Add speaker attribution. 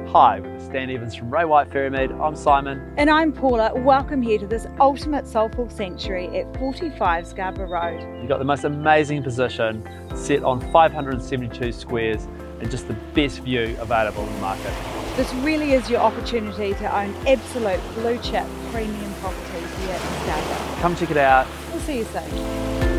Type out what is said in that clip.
Speaker 1: Hi, with Stan Evans from Ray White Ferrymead, I'm Simon.
Speaker 2: And I'm Paula. Welcome here to this ultimate soulful sanctuary at 45 Scarborough Road.
Speaker 1: You've got the most amazing position, set on 572 squares and just the best view available in the market.
Speaker 2: This really is your opportunity to own absolute blue chip premium property here in Scarborough.
Speaker 1: Come check it out.
Speaker 2: We'll see you soon.